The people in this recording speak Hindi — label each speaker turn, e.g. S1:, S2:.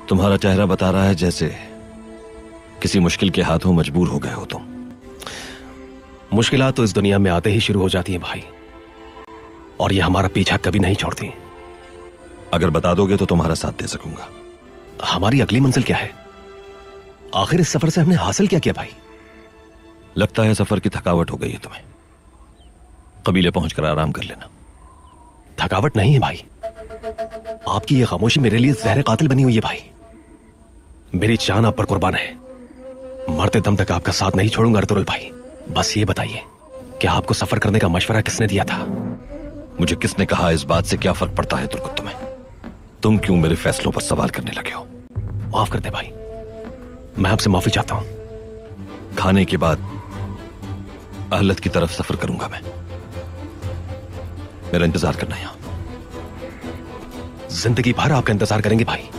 S1: तुम्हारा चेहरा बता रहा है जैसे किसी मुश्किल के हाथों मजबूर हो गए हो तुम।
S2: मुश्किलात तो इस दुनिया में आते ही शुरू हो जाती हैं भाई, और ये हमारा पीछा कभी नहीं छोड़ती।
S1: अगर बता दोगे तो तुम्हारा साथ दे सकूंगा।
S2: हमारी अगली मंजिल क्या है? आखिर इस सफर से हमने हासिल क्या किया भाई?
S1: लगता है सफर की थकावट हो गई है तुम्हें। कबीले पहुंचकर आराम कर लेना।
S2: थकावट नहीं है भाई, आपकी ये खामोशी मेरे लिए जहर कातिल बनी हुई है भाई। मेरी जान आप पर कुर्बान है, मरते दम तक आपका साथ नहीं छोड़ूंगा अर्तुगरुल भाई। बस ये बताइए कि आपको सफर करने का मशवरा किसने दिया था?
S1: मुझे किसने कहा इस बात से क्या फर्क पड़ता है तुर्कुत तुम्हें? तुम क्यों मेरे फैसलों पर सवाल करने लगे हो?
S2: माफ कर दे भाई, मैं आपसे माफी चाहता हूं।
S1: खाने के बाद अहलत की तरफ सफर करूंगा मैं। मेरा इंतजार करना यहां।
S2: जिंदगी भर आपका इंतजार करेंगे भाई।